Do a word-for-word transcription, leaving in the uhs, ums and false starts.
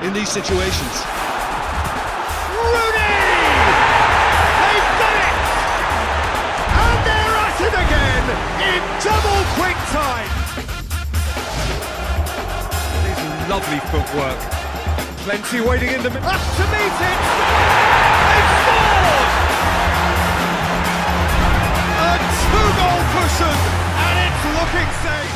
in these situations. Rooney! They've done it! And they're at it again in double quick time. This is lovely footwork. Plenty waiting in the middle. Up to meet it! They've scored! A two-goal cushion, and it's looking safe.